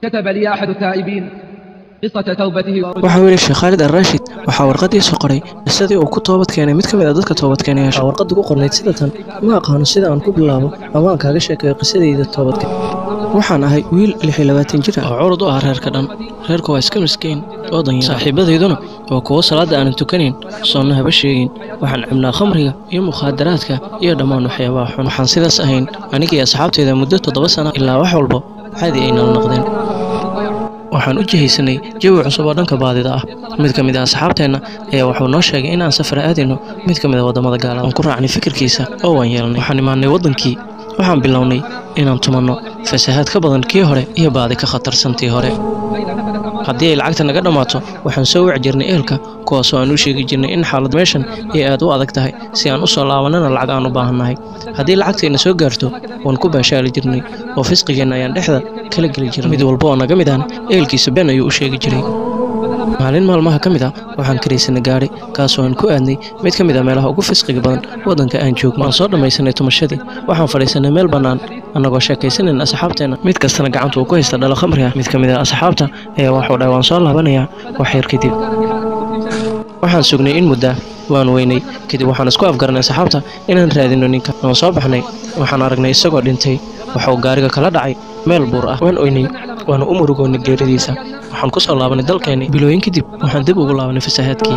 كتب لي أحد التائبين قصة توبته وحاول الشيخ خالد الراشد وحاول قد يسقري السدي oo ku toobad keenay mid kamid ah dadka toobad keenayaasha warqad ugu qornayd sidatan ma aqaan sida aan ku bilaabo ama aan kaaga sheekeeyo qisadeyda toobadka waxaan ahay wiil 26 jir ah oo curud u ah reerka dhan reerku waa iska miskiin oo danyar saaxiibadeeduna oo kuwa salaada aan tukanin soonna haba sheegin waxaan cibnaa khamriga iyo mukhaadaraadka iyo dhammaan waxyaabaha xun waxaan sidaas ahayn aniga iyo asxaabteeda muddo 7 sano ilaa wax walba caadi ay nala noqdeen waxaan u jihaysanay jawi cusub oo dhanka baadida ah mid kamid ah asxaabteena ayaa wuxuu noo sheegay in aan safar aadayno mid kamid ah wadamada gaalada aan ku raacnay fikirkiisa oo waan yeelnay waxaan imaanay wadankii waxaan bilownay inaan tumanno fasahaad ka badan kii hore iyo baadi ka khatarsantii hore haddii ay lacagta naga dhammaato waxaan soo wici jirnay ehelka kuwaasoo aan u sheegi jirnay in xaalad meeshan ay aad u adag tahay si aan u soo laabanana lacag aan u baahannahay haddii lacagtayna soo gaarto waan ku baashaali jirnay oo fisqigeenna ayaan dhexda kala geli jirnay mid walba oo naga mid ahna ehelkiisa been ayuu u sheegi jiray maalin maalmaha ka mid ah waxaan karaysanay gaari kaasoo aan ku aadnay mid ka mid ah meelaha ugu fisqiga badan waddanka aan joogno waan soo dhammaysanay tumashadii waxaan fadhiisanay meel bannaan annagoo sheekaysanayna asxaabteena mid kastana gacanta uu ku haysta dhalo khamri ah mid ka mid ah asxaabta ayaa waxuu dhahay waan soo laabanayaa wax yar kadib waxaan sugnay in muddaa waan weynay kadib waxaan isku afgaranay asxaabta inaan raadino ninka waan soo baxnay waxaan aragnay isagoo dhintay waxuu gaariga kala dhacay meel buur ah waan oynay waana u murugoonnay geeridiisa waxaan ku soo laabanay dalkeenni bilooyin kadib waxaan dib ugu laabanay fasahaadkii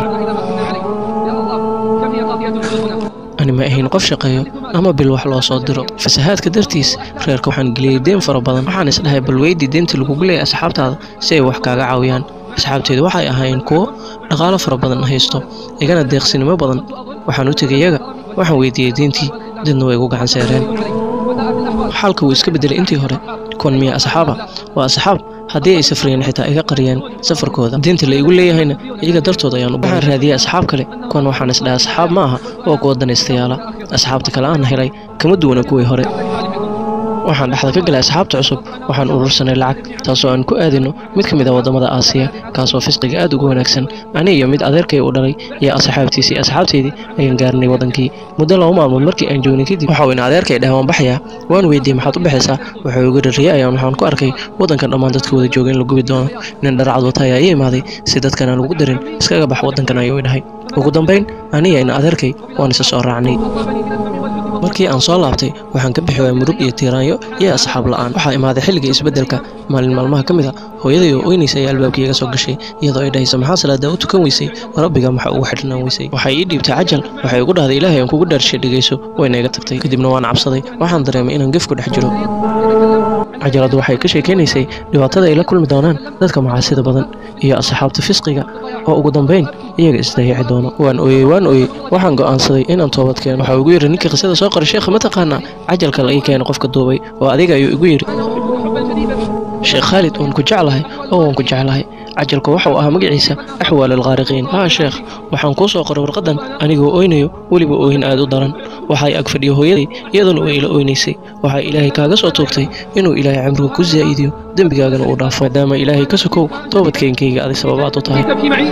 ani ma ahayn qof shaqeeyo ama bil wax loo soo diro fasahaadka dartiis reerka waxaan geliyey deen fara badan waxaan isdhahay bal weydii deenta lagugu leeyahay asxaabtaada si ay wax kaaga caawiyaan asxaabteedu waxay ahaayeen kuwo dhaqaalo fara badan haysto igana deeqsinimo badan waxaan u tegay iyaga waxaan weydiiyey deentii dadna way igu gacan seereen xaalka wuu iska bedelay intii hore kuwan miya asxaaba waa asxaab haddii ay safrayeen xitaa iga qariyeen safarkooda diinta la igu leeyahayna iyaga dartood ayaan u waxaan raadiyey asxaab kale kuwan waxaan isdhahay asxaab ma aha oo kuwa danaystayaala asxaabta kale aan helay kama duwana kuwii hore waxaan dhexda ka galay asxaabta cusub waxaan urursanay lacag taasoo aan ku aadino mid ka mid ah wadamada Aasiya kaasoo fisqiga aad ugu wanaagsan ani iyo mid adeerkay u dhalay iyo asxaabteedii ayaan gaarnay wadankii muddo 2 maalmood markii aan joognay kadib waxa uu in adeerkay dhahay waan baxayaa waan weydiiyey maxaad u baxaysaa wuxuu igu rariyay ayaan waxaan ku arkay wadankan dhammaan dadka wada jooga in la gubi doono nin dharcad wata ayaa ii imaaday si dadkan aan ugu darin iskaga bax wadankan ayuu dhahay ugu dambeyn aniga in adeerkay waan isa soo raacnay markii aan soo laabtay waxaan ka bixiyay murug iyo tiiraanyo iyo asxaab la'aan waxa imaaday xilliga isbedelka maalin maalmaha ka mid ah hooyaday oo oynaysay albaabkayga soo gashay iyadoo ay dhahayso maxaa salaada u tukan weysay rabbiga maxaa ugu xidhnaan weysay waxay ii dhiibtay cajal waxay ugu dhahday ilaahay aan kugu dhaarshay dhigayso wayna iga tagtay kadibna waan cabsaday waxaan dareemay inaan gef ku dhex jiro cajaladu waxay ka sheekeynaysay dhibaatada ay la kulmi doonaan dadka macaasida badan iyo asxaabta fisqiga oo ugu dambeyn iyaga isdayaci doono waan ooyey waxaan go'aansaday inaan toobad keeno waxa ugu yiri ninka qisada soo qoray sheekha ma taqaana cajalka la ii keenay qofka duubay oo adiga ayuu igu yiri sheekh Khalid waan ku jeclahay cajalku waxa uu ahaa magaciisa axwaal alqaariqiin sheekh waxaan ku soo qoray warqadan anigoo oynayo waliba oohin aad u daran waxay ag fadhiyo hooyaday iyaduna way ila oynaysay waxa ilaahay kaaga soo toogtay inuu ilaahay cimriga ku zaa'idiyo dambigaagana uu dhaafo maadaama ilaahay ka sokow toobadkeenkayga aday sababaad u tahay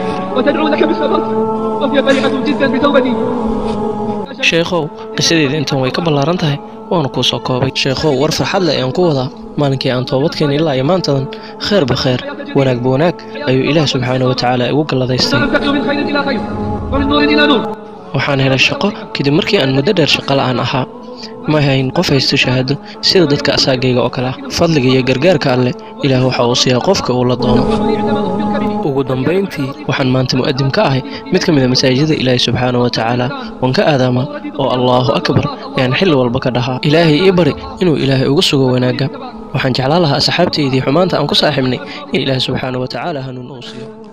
sheekhow qisadeeda intan way ka ballaaran tahay waana kuu soo koobay sheekhow war farxad leh ayaan ku wadaa maalinkii aan toobadkeen ilaa iyo maantadan khayrba khayr wanaagba wanaag ayuu ilaah subxaanahu watacaala igu galladaystay waxaan helay shaqo kadib markii aan muddo dheer shaqo la'aan ahaa ma ahayn qof haysto shahaado sida dadka asaagayga oo kale ah fadliga iyo gargaarka alle ilaah waxa uu siiyaa qofka uu la doono ugu dambeyntii waxaan maanta mu'addim ka ahay mid ka mid ah masaajidda ilaahay subxaanahu watacaala waan ka aadaamaa oo allahu akbar ayaan xilli walba ka dhahaa ilaahay ii bari inuu ilaahay ugu sugo wanaagga waxaan jeclaan lahaa asxaabteydii xumaanta aan ku saaxiibnay in ilaahay subxaanahu watacaala hanuun uu siiyo